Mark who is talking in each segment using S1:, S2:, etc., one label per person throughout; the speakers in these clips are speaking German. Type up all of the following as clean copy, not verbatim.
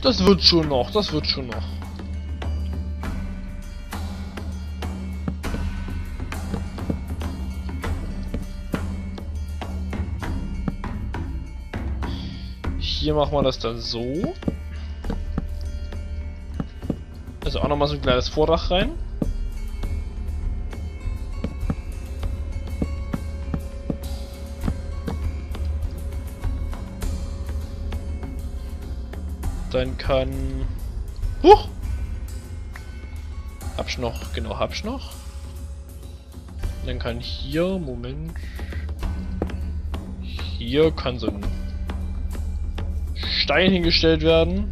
S1: Das wird schon noch, das wird schon noch. Hier machen wir das dann so. Also auch nochmal so ein kleines Vordach rein. Dann kann... Huch! Hab's noch, genau, hab's noch. Dann kann hier, Moment... Hier kann so ein Stein hingestellt werden.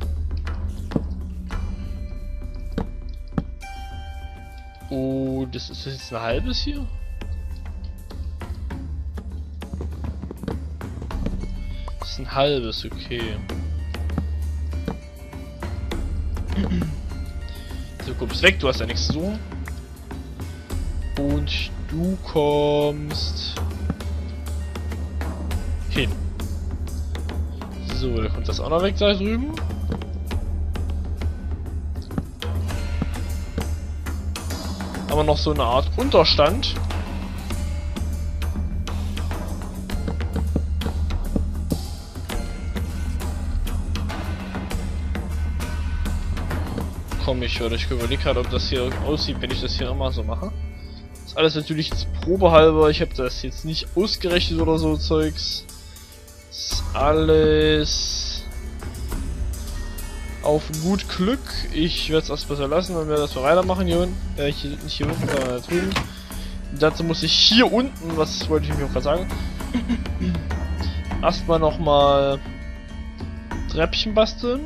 S1: Oh, das ist jetzt ein halbes hier? Das ist ein halbes, okay. So, kommst weg, du hast ja nichts zu tun. Und du kommst hin. So, da kommt das auch noch weg da drüben. Haben wir noch so eine Art Unterstand. Komm, ich überlege gerade, ob das hier aussieht, wenn ich das hier immer so mache. Das ist alles natürlich jetzt probehalber. Ich habe das jetzt nicht ausgerechnet oder so Zeugs. Das ist alles auf gut Glück. Ich werde es erst besser lassen, wenn wir das mal weitermachen hier unten. Nicht hier unten, sondern da drüben. Und dazu muss ich hier unten, was wollte ich mir auch gerade sagen, erstmal nochmal Treppchen basteln.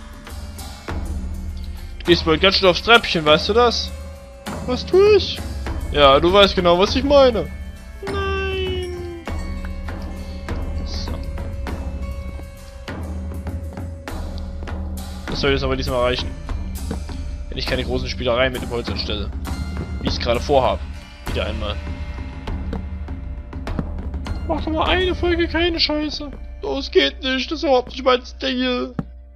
S1: Du gehst mal ganz schön aufs Treppchen, weißt du das? Was tue ich? Ja, du weißt genau, was ich meine. Nein. So. Das soll jetzt aber diesmal reichen. Wenn ich keine großen Spielereien mit dem Holz anstelle. Wie ich es gerade vorhabe. Wieder einmal. Mach doch mal eine Folge keine Scheiße. Das geht nicht, das ist überhaupt nicht mein Stil.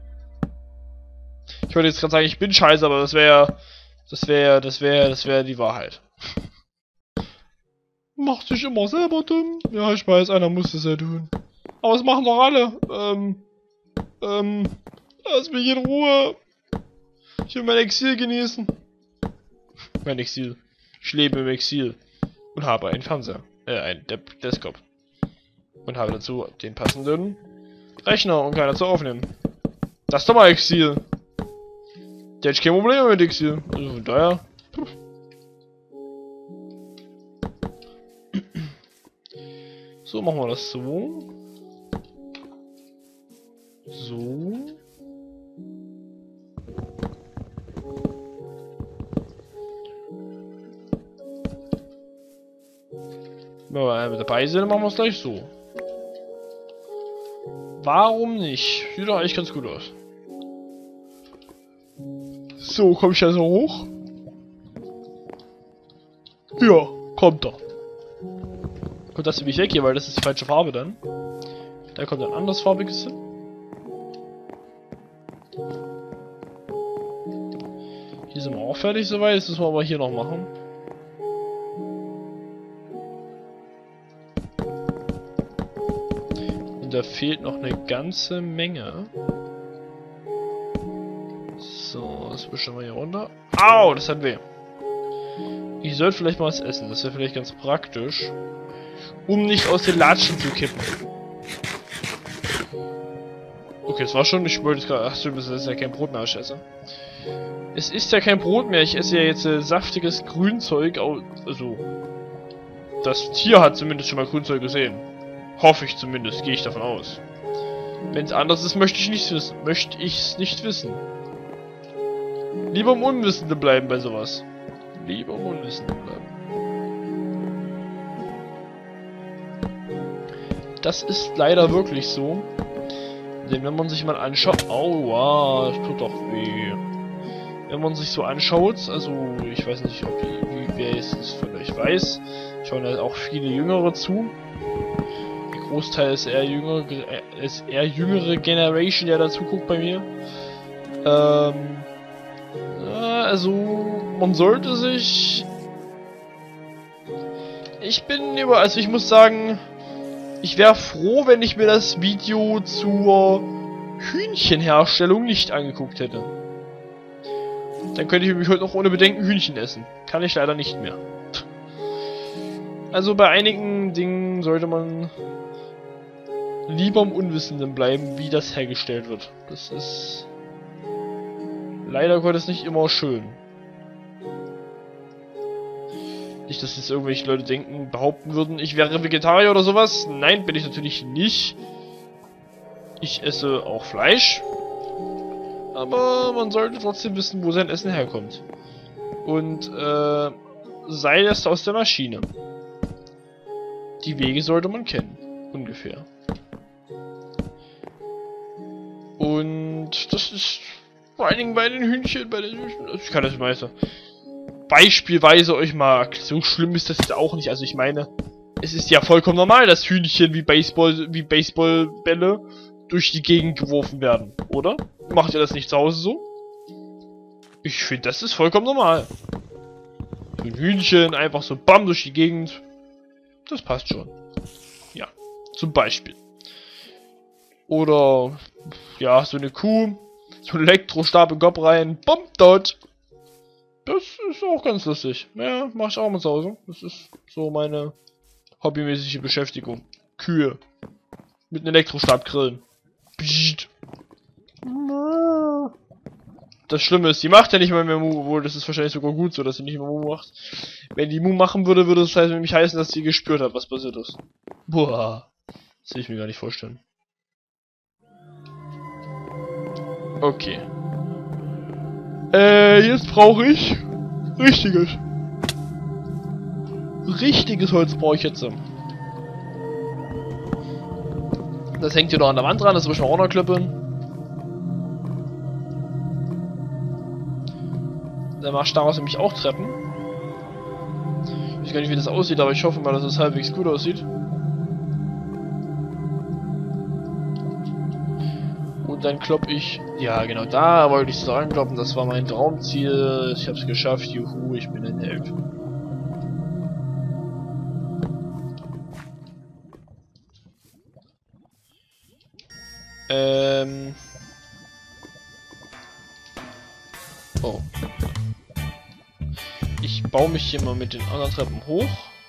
S1: Ich wollte jetzt gerade sagen, ich bin scheiße, aber das wäre die Wahrheit. Macht sich immer selber dumm. Ja, ich weiß, einer muss es ja tun. Aber es machen doch alle. Lass mich in Ruhe. Ich will mein Exil genießen. Mein Exil. Ich lebe im Exil. Und habe einen Fernseher. Ein Desktop. Und habe dazu den passenden Rechner und kann dazu aufnehmen. Das ist doch mal Exil. Der hat kein Problem mit Exil. Also von daher. So, machen wir das so. So. Wenn wir dabei sind, machen wir es gleich so. Warum nicht? Sieht doch eigentlich ganz gut aus. So, komme ich also hoch? Ja, kommt er. Kommt das nämlich weg hier, weil das ist die falsche Farbe dann. Da kommt ein andersfarbiges hin. Hier sind wir auch fertig soweit, das müssen wir aber hier noch machen. Und da fehlt noch eine ganze Menge. So, das bestimmen wir hier runter. Au, das hat weh. Ich sollte vielleicht mal was essen, das wäre vielleicht ganz praktisch. Um nicht aus den Latschen zu kippen. Okay, das war schon, ich wollte es gerade... Ach stimmt, das ist ja kein Brot mehr, ich esse. Es ist ja kein Brot mehr, ich esse ja jetzt saftiges Grünzeug. Also, das Tier hat zumindest schon mal Grünzeug gesehen. Hoffe ich zumindest, gehe ich davon aus. Wenn es anders ist, möchte ich es nicht wissen. Lieber im Unwissenden bleiben bei sowas. Lieber im Unwissenden bleiben. Das ist leider wirklich so. Denn wenn man sich mal anschaut... Aua, das tut doch weh. Wenn man sich so anschaut, also ich weiß nicht, wer es von euch weiß, schauen halt auch viele Jüngere zu. Der Großteil ist eher jüngere Generation, der dazu guckt bei mir. Also, man sollte sich... Also ich muss sagen, ich wäre froh, wenn ich mir das Video zur Hühnchenherstellung nicht angeguckt hätte. Dann könnte ich nämlich heute noch ohne Bedenken Hühnchen essen. Kann ich leider nicht mehr. Also bei einigen Dingen sollte man lieber im Unwissenden bleiben, wie das hergestellt wird. Das ist leider Gottes nicht immer schön. Nicht, dass jetzt irgendwelche Leute behaupten würden, ich wäre Vegetarier oder sowas. Nein, bin ich natürlich nicht. Ich esse auch Fleisch. Aber man sollte trotzdem wissen, wo sein Essen herkommt. Und sei es aus der Maschine. Die Wege sollte man kennen. Ungefähr. Und das ist vor allen Dingen bei den Hühnchen, ich kann das meistens beispielsweise euch mal, so schlimm ist das jetzt auch nicht. Also ich meine, es ist ja vollkommen normal, dass Hühnchen wie Baseballbälle durch die Gegend geworfen werden, oder? Macht ihr das nicht zu Hause so? Ich finde, das ist vollkommen normal. So ein Hühnchen einfach so bam durch die Gegend. Das passt schon. Ja, zum Beispiel. Oder, ja, so eine Kuh, so ein Elektrostab im Kopf rein, bumm, dort. Das ist auch ganz lustig. Ja, mach ich auch mal zu Hause. Das ist so meine hobbymäßige Beschäftigung. Kühe. Mit einem Elektrostab grillen. Psst. Das Schlimme ist, die macht ja nicht mal mehr Mu, obwohl das ist wahrscheinlich sogar gut so, dass sie nicht mehr Mu macht. Wenn die Mu machen würde, würde das nämlich heißen, dass sie gespürt hat, was passiert ist. Boah. Das will ich mir gar nicht vorstellen. Okay. Jetzt brauche ich richtiges Holz brauche ich jetzt. Das hängt hier noch an der Wand dran, das muss ich mal runterklippen. Dann mach ich daraus nämlich auch Treppen. Ich weiß gar nicht, wie das aussieht, aber ich hoffe mal, dass es halbwegs gut aussieht. Und dann klopp ich... Ja, genau, da wollte ich es rankloppen. Das war mein Traumziel. Ich hab's geschafft. Juhu, ich bin ein Held. Oh. Ich baue mich hier mal mit den anderen Treppen hoch.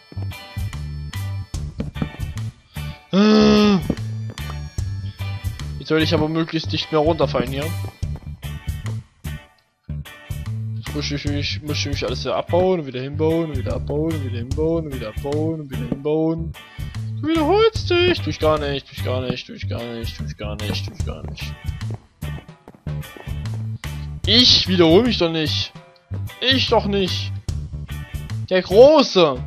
S1: Jetzt soll ich aber möglichst nicht mehr runterfallen hier. Jetzt muss ich mich alles wieder abbauen und wieder hinbauen und wieder abbauen und wieder hinbauen und wieder abbauen und wieder hinbauen. Du wiederholst dich! Tue ich gar nicht, tue ich gar nicht, tue ich gar nicht, tue ich gar nicht, tue ich gar nicht. Ich wiederhole mich doch nicht. Ich doch nicht. Der Große.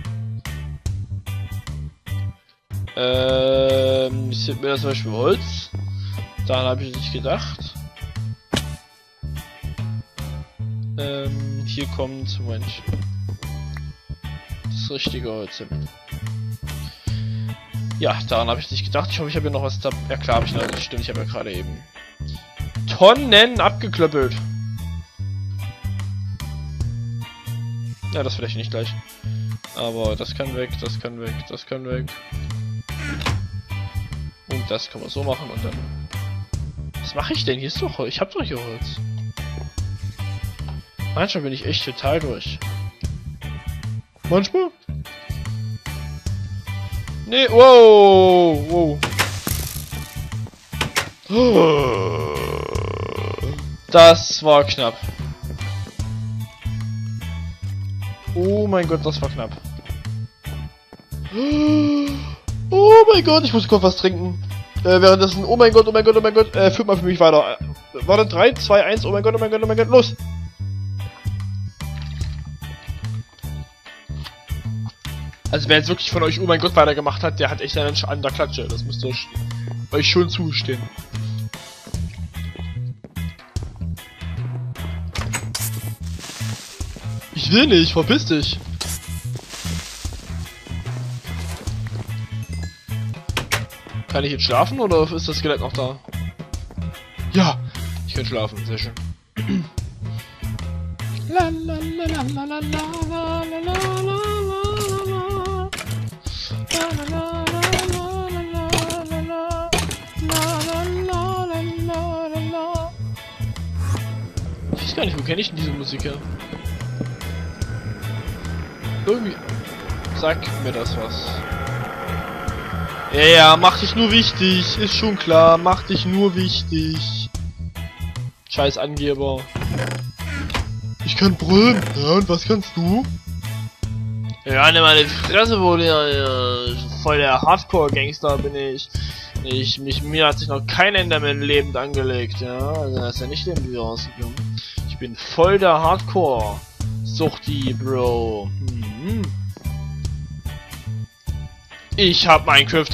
S1: Ich sehe mir zum Beispiel Holz. Daran habe ich nicht gedacht. Hier kommt, Moment, das richtige Holz hin. Ja, daran habe ich nicht gedacht. Ich hoffe, ich habe hier noch was da. Ja klar, habe ich noch. Das stimmt, ich habe ja gerade eben Tonnen abgeklöppelt. Ja, das vielleicht nicht gleich. Aber das kann weg, das kann weg, das kann weg. Und das kann man so machen und dann... Was mache ich denn? Hier ist doch... Ich habe doch hier Holz. Manchmal bin ich echt total durch. Manchmal? Nee, wow, wow. Das war knapp. Oh mein Gott, das war knapp. Oh mein Gott, ich muss kurz was trinken. Währenddessen, oh mein Gott, oh mein Gott, oh mein Gott. Führt mal für mich weiter. Warte, 3, 2, 1, oh mein Gott, oh mein Gott, oh mein Gott, los! Also wer jetzt wirklich von euch oh mein Gott weitergemacht hat, der hat echt einen an der Klatsche. Das müsst ihr euch schon zugestehen. Ich will nicht, verpiss dich. Kann ich jetzt schlafen oder ist das Skelett noch da? Ja, Ich kann schlafen, sehr schön. La la la la la la la la la la. Ich weiß gar nicht, wo kenne ich denn diese Musik her? Irgendwie sagt mir das was. Ja, ja, mach dich nur wichtig. Ist schon klar, mach dich nur wichtig. Scheiß Angeber. Ich kann brüllen. Ja, und was kannst du? Ja, nimm meine Fresse, wohl, ja, voll der Hardcore-Gangster bin ich. Mir hat sich noch kein Enderman lebend angelegt, ja. Also, das ist ja nicht irgendwie rausgekommen. Ich bin voll der Hardcore-Suchti, Bro. Ich hab Minecraft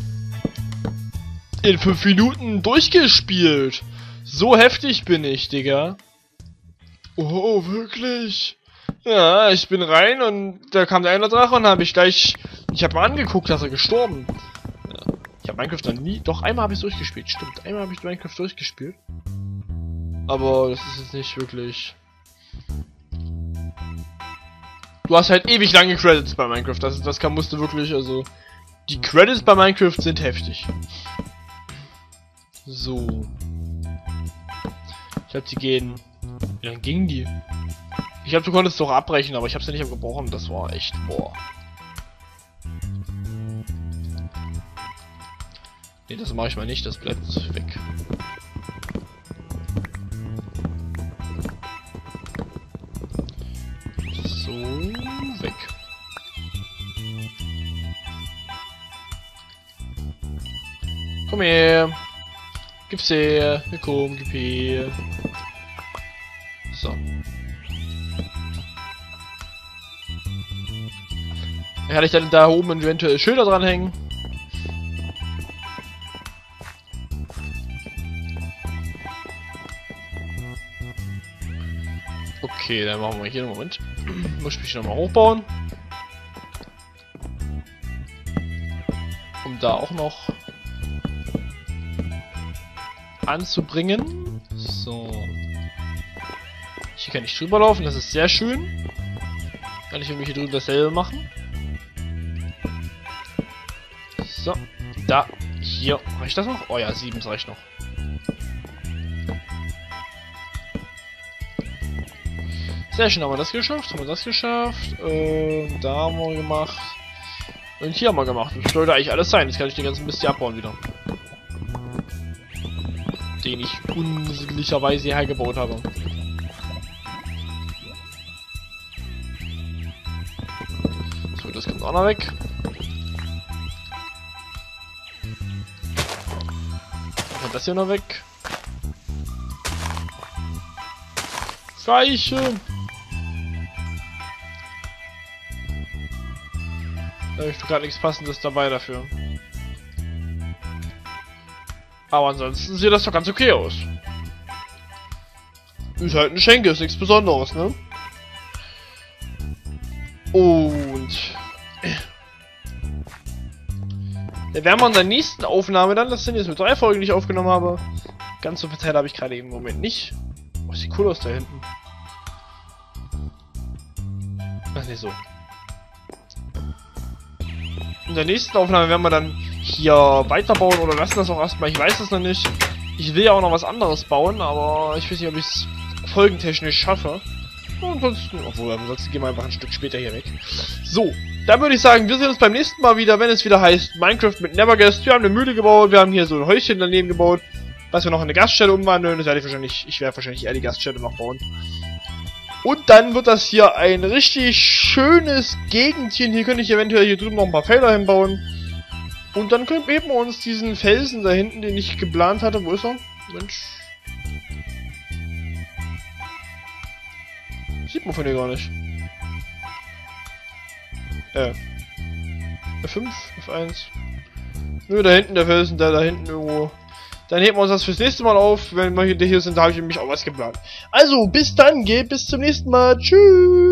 S1: in 5 Minuten durchgespielt. So heftig bin ich, Digga. Oh, wirklich? Ja, ich bin rein und da kam der Enderdrache und habe ich hab mal angeguckt, dass er gestorben. Ja, ich habe Minecraft dann nie, doch einmal habe ich durchgespielt, stimmt. Einmal habe ich Minecraft durchgespielt. Aber das ist jetzt nicht wirklich. Du hast halt ewig lange Credits bei Minecraft, musst du wirklich, also. Die Credits bei Minecraft sind heftig. So. Ich glaube, die gehen. Wie lange gingen die? Ich glaube, du konntest doch abbrechen, aber ich habe sie nicht abgebrochen. Das war echt. Boah. Ne, das mache ich mal nicht. Das bleibt weg. So, weg. Komm her. Gib's her. Komm, gib her. So. Dann kann ich dann da oben eventuell Schilder dranhängen. Okay, dann machen wir hier einen Moment. Muss ich mich nochmal hochbauen. Um da auch noch anzubringen. So. Hier kann ich drüber laufen, das ist sehr schön. Kann ich irgendwie hier drüben dasselbe machen. So. Da. Hier. Reicht das noch? Oh ja, 7 reicht noch. Sehr schön, haben wir das geschafft. Da haben wir gemacht. Und hier haben wir gemacht. Das sollte eigentlich alles sein. Jetzt kann ich den ganzen Mist hier abbauen wieder. Den ich unsittlicherweise hierher gebaut habe. So, das kommt auch noch weg. Dann kommt das hier noch weg. Reiche! Da habe ich gerade nichts Passendes dabei dafür. Aber ansonsten sieht das doch ganz okay aus. Ist halt eine Schenke, ist nichts Besonderes, ne? Und da werden wir in der nächsten Aufnahme dann, das sind jetzt mit 3 Folgen, die ich aufgenommen habe. Ganz so viel Zeit habe ich gerade im Moment nicht. Oh, sieht cool aus da hinten. Ach, nicht so. In der nächsten Aufnahme werden wir dann hier weiterbauen oder lassen das auch erstmal. Ich weiß es noch nicht. Ich will ja auch noch was anderes bauen, aber ich weiß nicht, ob ich es folgentechnisch schaffe. Ansonsten, ansonsten gehen wir einfach ein Stück später hier weg. So, dann würde ich sagen, wir sehen uns beim nächsten Mal wieder, wenn es wieder heißt Minecraft mit Neverguest. Wir haben eine Mühle gebaut, wir haben hier so ein Häuschen daneben gebaut, was wir noch in eine Gaststätte umwandeln. Das werde ich werde wahrscheinlich eher die Gaststätte noch bauen. Und dann wird das hier ein richtig schönes Gegendchen. Hier könnte ich eventuell hier drüben noch ein paar Felder hinbauen. Und dann können wir uns diesen Felsen da hinten, den ich geplant hatte. Wo ist er? Mensch. Sieht man von hier gar nicht. F5, F1. Nö, da hinten der Felsen, da hinten irgendwo. Dann heben wir uns das fürs nächste Mal auf. Wenn wir hier sind, da habe ich nämlich auch was geplant. Also, bis dann, bis zum nächsten Mal. Tschüss.